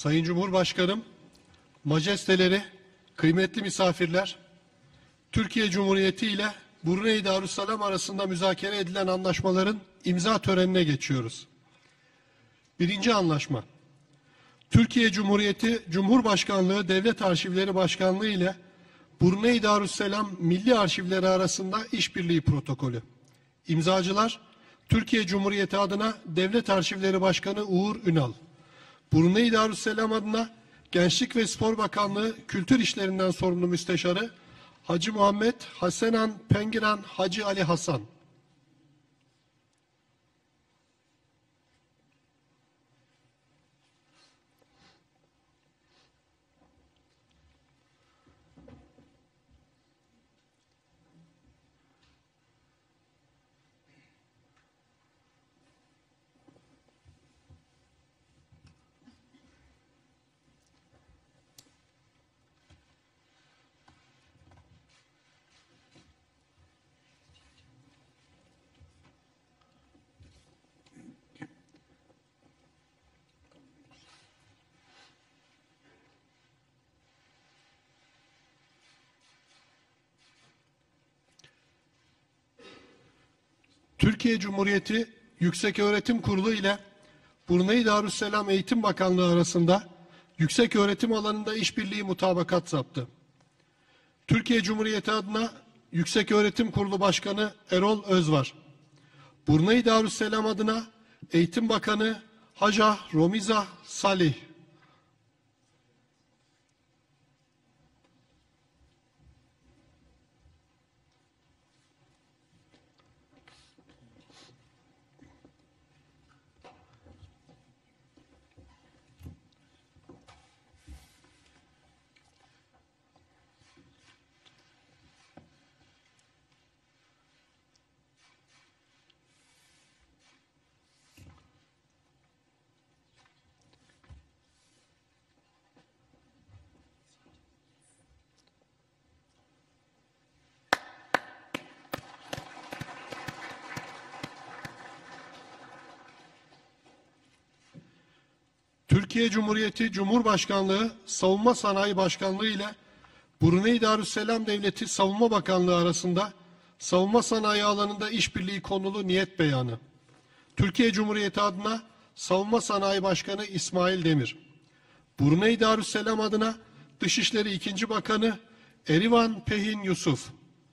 Sayın Cumhurbaşkanım, majesteleri, kıymetli misafirler, Türkiye Cumhuriyeti ile Brunei Darüsselam arasında müzakere edilen anlaşmaların imza törenine geçiyoruz. Birinci anlaşma. Türkiye Cumhuriyeti Cumhurbaşkanlığı Devlet Arşivleri Başkanlığı ile Brunei Darüsselam Milli Arşivleri arasında işbirliği protokolü. İmzacılar, Türkiye Cumhuriyeti adına Devlet Arşivleri Başkanı Uğur Ünal, Brunei Darüsselam adına Gençlik ve Spor Bakanlığı Kültür İşlerinden sorumlu müsteşarı Hacı Muhammed Hasenan Pengiran Hacı Ali Hasan. Türkiye Cumhuriyeti Yükseköğretim Kurulu ile Brunei Darüsselam Eğitim Bakanlığı arasında yükseköğretim alanında işbirliği mutabakat yaptı. Türkiye Cumhuriyeti adına Yükseköğretim Kurulu Başkanı Erol Özvar, Brunei Darüsselam adına Eğitim Bakanı Hacah Romiza Salih. Türkiye Cumhuriyeti Cumhurbaşkanlığı Savunma Sanayi Başkanlığı ile Brunei Darüsselam Devleti Savunma Bakanlığı arasında savunma sanayi alanında işbirliği konulu niyet beyanı. Türkiye Cumhuriyeti adına Savunma Sanayi Başkanı İsmail Demir, Brunei Darüsselam adına Dışişleri 2. Bakanı Erivan Pehin Yusuf.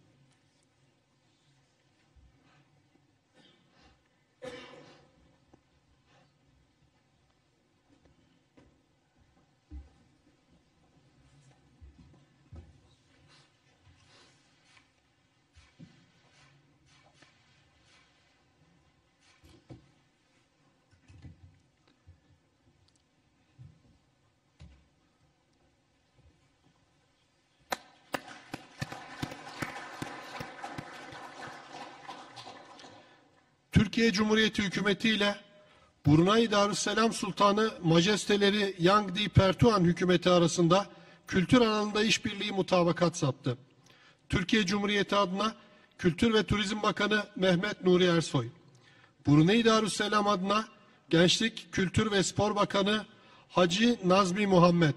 Türkiye Cumhuriyeti Hükümeti ile Brunei Darüsselam Sultanı Majesteleri Yang Di Pertuan Hükümeti arasında kültür alanında işbirliği mutabakat yaptı. Türkiye Cumhuriyeti adına Kültür ve Turizm Bakanı Mehmet Nuri Ersoy, Brunei Darüsselam adına Gençlik, Kültür ve Spor Bakanı Hacı Nazmi Muhammed.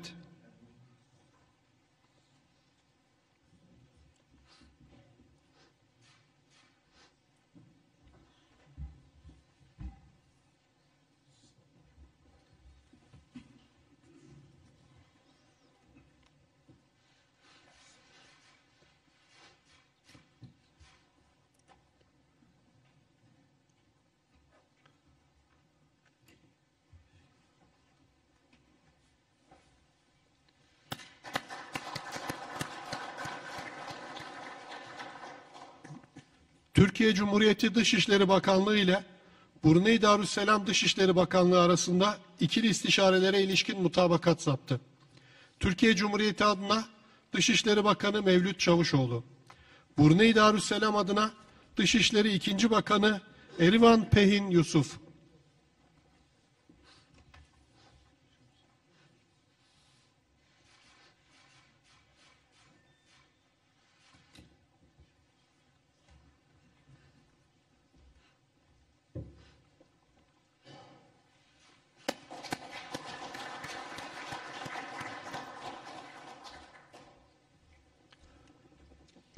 Türkiye Cumhuriyeti Dışişleri Bakanlığı ile Brunei Darüsselam Dışişleri Bakanlığı arasında ikili istişarelere ilişkin mutabakat yaptı. Türkiye Cumhuriyeti adına Dışişleri Bakanı Mevlüt Çavuşoğlu, Brunei Darüsselam adına Dışişleri 2. Bakanı Erivan Pehin Yusuf.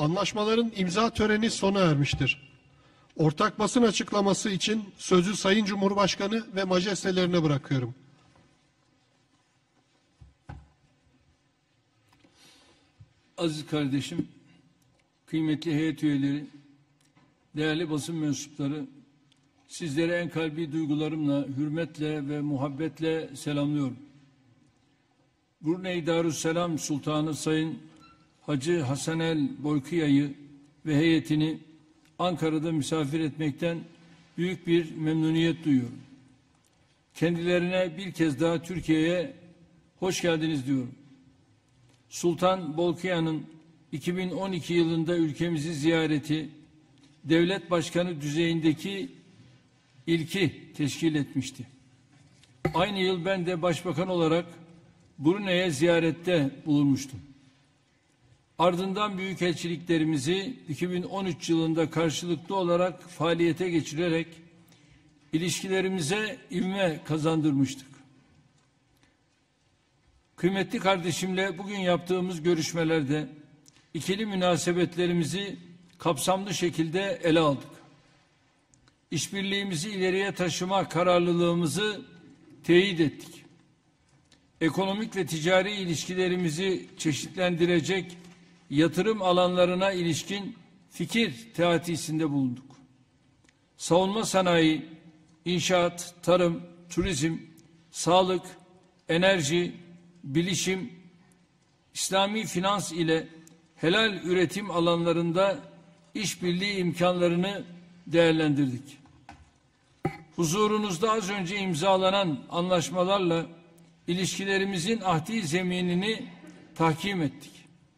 Anlaşmaların imza töreni sona ermiştir. Ortak basın açıklaması için sözü Sayın Cumhurbaşkanı ve majestelerine bırakıyorum. Aziz kardeşim, kıymetli heyet üyeleri, değerli basın mensupları, sizleri en kalbi duygularımla, hürmetle ve muhabbetle selamlıyorum. Brunei Darüsselam Sultanı Sayın Hacı Hasanel Bolkiah'yı ve heyetini Ankara'da misafir etmekten büyük bir memnuniyet duyuyorum. Kendilerine bir kez daha Türkiye'ye hoş geldiniz diyorum. Sultan Bolkiah'ın 2012 yılında ülkemizi ziyareti devlet başkanı düzeyindeki ilki teşkil etmişti. Aynı yıl ben de başbakan olarak Brunei'ye ziyarette bulunmuştum. Ardından büyükelçiliklerimizi 2013 yılında karşılıklı olarak faaliyete geçirerek ilişkilerimize ivme kazandırmıştık. Kıymetli kardeşimle bugün yaptığımız görüşmelerde ikili münasebetlerimizi kapsamlı şekilde ele aldık. İşbirliğimizi ileriye taşıma kararlılığımızı teyit ettik. Ekonomik ve ticari ilişkilerimizi çeşitlendirecek yatırım alanlarına ilişkin fikir teatisinde bulunduk. Savunma sanayi, inşaat, tarım, turizm, sağlık, enerji, bilişim, İslami finans ile helal üretim alanlarında işbirliği imkanlarını değerlendirdik. Huzurunuzda az önce imzalanan anlaşmalarla ilişkilerimizin ahdi zeminini tahkim ettik.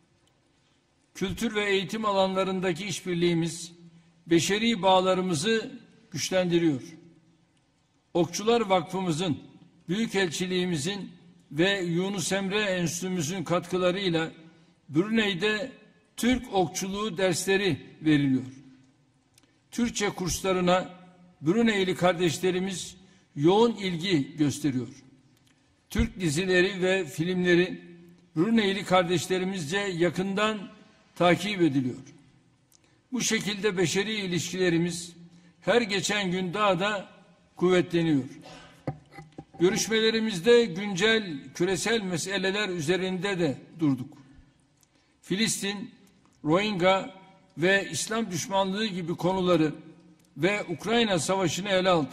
Kültür ve eğitim alanlarındaki işbirliğimiz beşeri bağlarımızı güçlendiriyor. Okçular Vakfımızın, Büyükelçiliğimizin ve Yunus Emre Enstitümüzün katkılarıyla Brunei'de Türk okçuluğu dersleri veriliyor. Türkçe kurslarına Brunei'li kardeşlerimiz yoğun ilgi gösteriyor. Türk dizileri ve filmleri Brunei'li kardeşlerimizce yakından takip ediliyor. Bu şekilde beşeri ilişkilerimiz her geçen gün daha da kuvvetleniyor. Görüşmelerimizde güncel küresel meseleler üzerinde de durduk. Filistin, Rohingya ve İslam düşmanlığı gibi konuları ve Ukrayna Savaşı'nı ele aldık.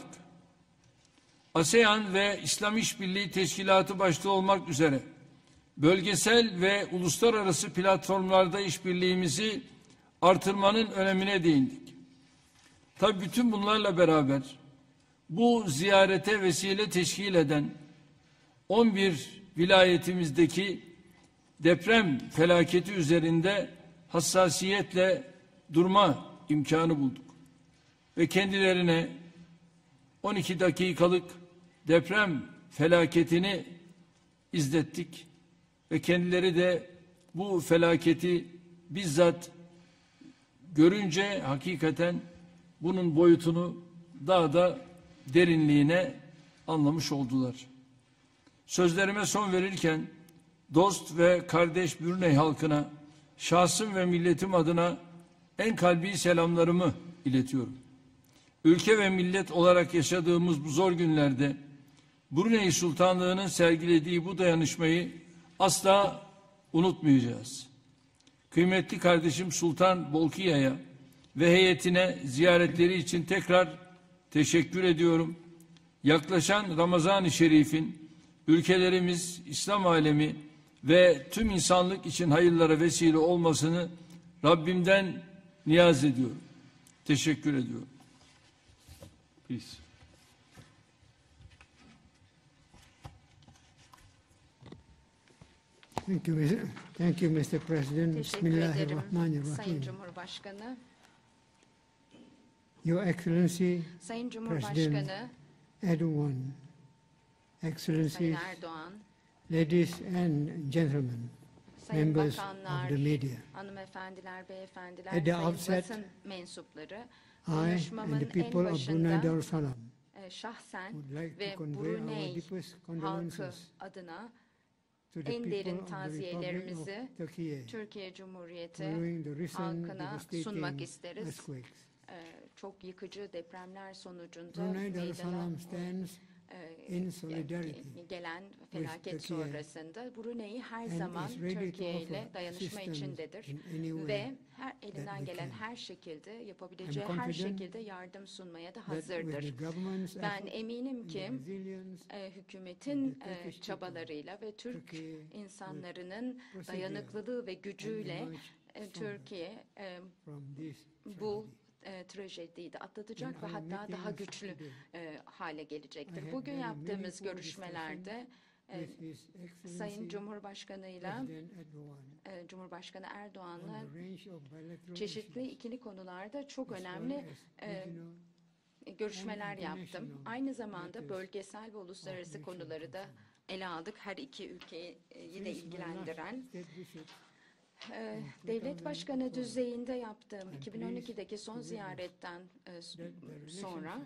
ASEAN ve İslam İşbirliği Teşkilatı başta olmak üzere bölgesel ve uluslararası platformlarda işbirliğimizi artırmanın önemine değindik. Tabii bütün bunlarla beraber bu ziyarete vesile teşkil eden 11 vilayetimizdeki deprem felaketi üzerinde hassasiyetle durma imkanı bulduk. Ve kendilerine 12 dakikalık deprem felaketini izlettik. Ve kendileri de bu felaketi bizzat görünce hakikaten bunun boyutunu daha da derinliğine anlamış oldular. Sözlerime son verirken dost ve kardeş Brunei halkına şahsım ve milletim adına en kalbi selamlarımı iletiyorum. Ülke ve millet olarak yaşadığımız bu zor günlerde Brunei Sultanlığı'nın sergilediği bu dayanışmayı asla unutmayacağız. Kıymetli kardeşim Sultan Bolkiah'ya ve heyetine ziyaretleri için tekrar teşekkür ediyorum. Yaklaşan Ramazan-ı Şerif'in ülkelerimiz, İslam alemi ve tüm insanlık için hayırlara vesile olmasını Rabbimden niyaz ediyorum. Teşekkür ediyorum. Peace. Thank you, Mr. President. Teşekkür ederim Sayın Bismillahirrahmanirrahim. Cumhurbaşkanı. Your Excellency, Sayın President Cumhurbaşkanı, Erdogan, Excellencies, Sayın Erdoğan, ladies and gentlemen, Sayın members Bakanlar, of the media. hanımefendiler, beyefendiler, At the sayın outset, basın mensupları, I and konuşmamın the en people of Brunei başında Darussalam şahsen would like to ve convey our Brunei deepest halkı condolences adına to the en people derin of the Republic taziyelerimizi of Turkey Türkiye Cumhuriyeti following the recent halkına sunmak devastating isteriz. earthquakes. Çok yıkıcı depremler sonucunda Brunei meydana Darussalam stands in solidarity gelen felaket Turkey sonrasında Brunei her and zaman is ready to Türkiye ile offer dayanışma assistance içindedir in any way ve elinden that we gelen can. her şekilde yapabileceği I'm her confident şekilde yardım sunmaya da that with hazırdır. the government's Ben effort eminim and ki resilience, hükümetin the Turkish çabalarıyla ve Türk Türkiye insanlarının will dayanıklılığı ve gücüyle emerge stronger Türkiye from this bu tragedy. trajediyi de atlatacak In ve our hatta daha meetings güçlü today, hale I gelecektir. had Bugün very yaptığımız meaningful görüşmelerde with His Sayın Excellency Cumhurbaşkanıyla President Erdogan Cumhurbaşkanı on Erdoğan'la a range of bilateral çeşitli issues, ikili konularda çok as önemli well as regional görüşmeler and yaptım. international Aynı zamanda matters bölgesel ve uluslararası of konuları da mutual ele aldık. Her iki ülkeyi de Since my last ilgilendiren. state visit Devlet başkanı düzeyinde yaptığım I'm 2012'deki son pleased to ziyaretten sonra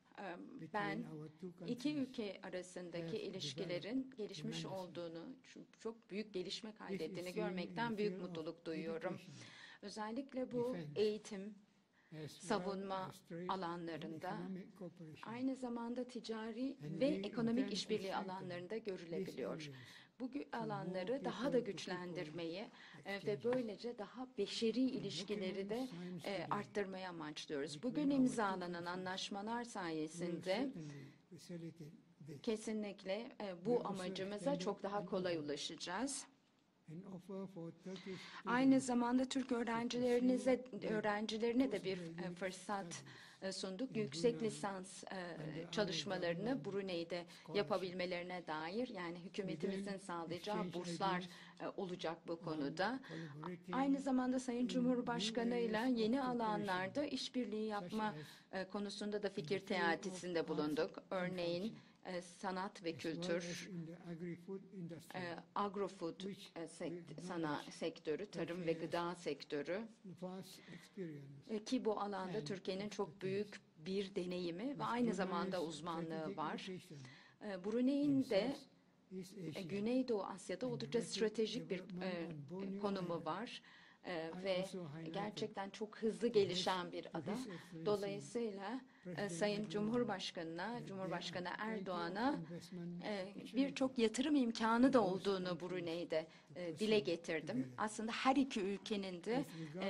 ben between our two iki countries ülke arasındaki have ilişkilerin developed gelişmiş tremendously. olduğunu, çok büyük gelişme kaydettiğini is seen in görmekten the büyük field of mutluluk duyuyorum. education, Özellikle bu defense, eğitim, as savunma well as trade and alanlarında, economic cooperation. aynı zamanda ticari And ve we ekonomik intend to işbirliği strengthen alanlarında these görülebiliyor. areas Bu alanları daha da people-to-people güçlendirmeyi ve exchanges. böylece daha beşeri ilişkileri de science today arttırmayı amaçlıyoruz. between Bugün our imzalanan two anlaşmalar will sayesinde certainly facilitate this kesinlikle We bu also amacımıza extended çok daha an kolay offer ulaşacağız. and offer for Turkish Aynı students zamanda Türk öğrencilerine de bir fırsat sunduk. Yüksek lisans çalışmalarını Brunei'de yapabilmelerine dair, yani hükümetimizin sağlayacağı burslar olacak bu konuda. Aynı zamanda Sayın Cumhurbaşkanı'yla yeni alanlarda işbirliği yapma konusunda da fikir teatisinde bulunduk. Örneğin sanat ve as well kültür, as in the agri-food industry. agrofood sektörü, tarım ve gıda sektörü Vast experience ki bu alanda Türkiye'nin çok büyük bir deneyimi ve aynı zamanda uzmanlığı var. Brunei'nin de East Asia. Güneydoğu Asya'da oldukça stratejik bir konumu var. Ve gerçekten çok hızlı gelişen bir ada. Dolayısıyla Sayın Cumhurbaşkanı'na, Cumhurbaşkanı Erdoğan'a birçok yatırım imkanı da olduğunu Brunei'de dile getirdim. Aslında her iki ülkenin de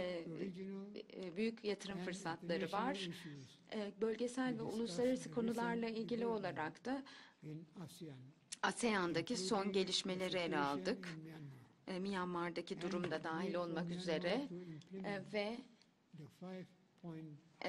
büyük yatırım fırsatları var. Bölgesel ve uluslararası konularla ilgili olarak da in ASEAN, ASEAN'daki son gelişmeleri ele aldık. in Myanmar. Myanmar'daki durum da dahil olmak üzere ve The 5-point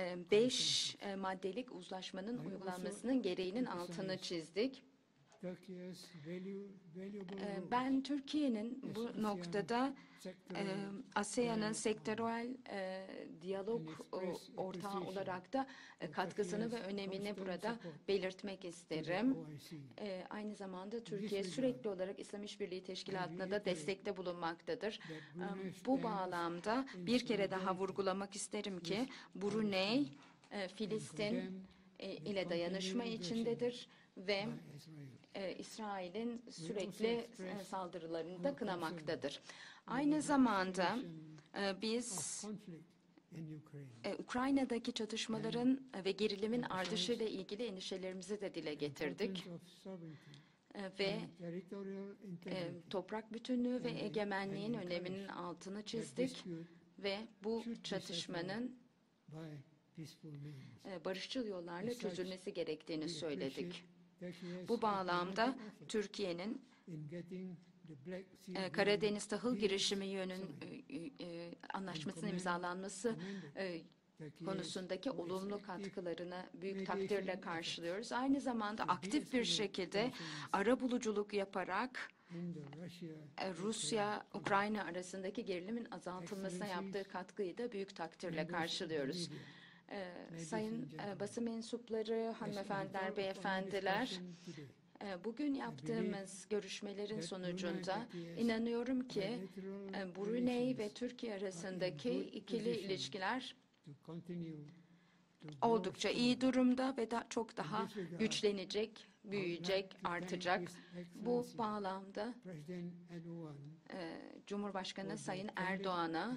5 maddelik uzlaşmanın uygulanmasının gereğinin altını çizdik. Turkey's valuable role Ben Türkiye'nin bu noktada ASEAN'ın sektörel diyalog ortağı olarak da katkısını ve önemini burada belirtmek isterim. Aynı zamanda Türkiye sürekli olarak İslam İşbirliği Teşkilatı'na da destekte bulunmaktadır. Bu bağlamda bir kere daha vurgulamak isterim ki Brunei, Filistin ile dayanışma içindedir ve by Israel. İsrail'in sürekli saldırılarını da kınamaktadır. Aynı zamanda biz Conflict in Ukraine. Ukrayna'daki çatışmaların ve gerilimin artışıyla ilgili endişelerimizi de dile getirdik. Importance of sovereignty Ve and territorial integrity. toprak bütünlüğü ve egemenliğin öneminin altını çizdik ve bu çatışmanın By peaceful means. barışçıl yollarla çözülmesi gerektiğini We söyledik. appreciate Turkey's Bu bağlamda diplomatic effort Türkiye'nin in getting the Black Sea Karadeniz Tahıl Deal Girişimi signed. anlaşmasının imzalanması konusundaki olumlu katkılarını büyük takdirle karşılıyoruz. Aynı zamanda aktif bir şekilde arabuluculuk yaparak In the Russia Rusya-Ukrayna arasındaki gerilimin azaltılmasına yaptığı katkıyı da büyük takdirle karşılıyoruz. Sayın basın mensupları, hanımefendiler, beyefendiler, bugün yaptığımız görüşmelerin sonucunda inanıyorum ki Brunei ve Türkiye arasındaki ikili ilişkiler to continue oldukça iyi durumda ve çok daha güçlenecek, büyüyecek, artacak. Bu bağlamda President Erdogan Cumhurbaşkanı Sayın Erdoğan'a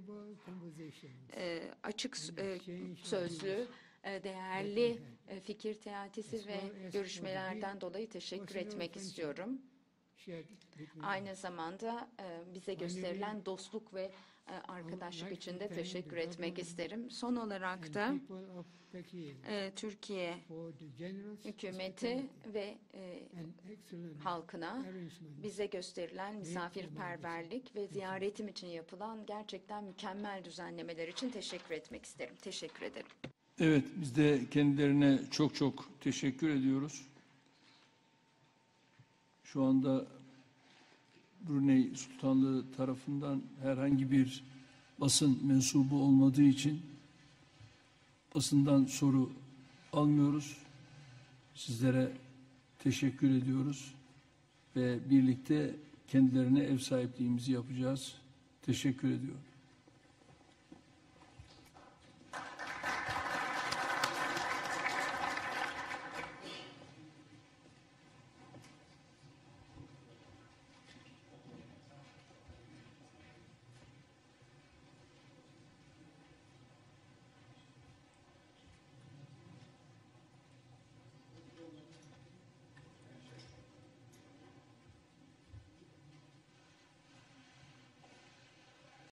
açık sözlü, değerli fikir teatisi ve görüşmelerden dolayı teşekkür etmek istiyorum. Aynı zamanda bize gösterilen dostluk ve arkadaşlık için de teşekkür etmek isterim. Son olarak da Türkiye hükümeti ve halkına bize gösterilen misafirperverlik ve ziyaretim için yapılan gerçekten mükemmel düzenlemeler için teşekkür etmek isterim. Teşekkür ederim. Evet, biz de kendilerine çok çok teşekkür ediyoruz. Şu anda Brunei Sultanlığı tarafından herhangi bir basın mensubu olmadığı için basından soru almıyoruz. Sizlere teşekkür ediyoruz ve birlikte kendilerine ev sahipliğimizi yapacağız. Teşekkür ediyorum.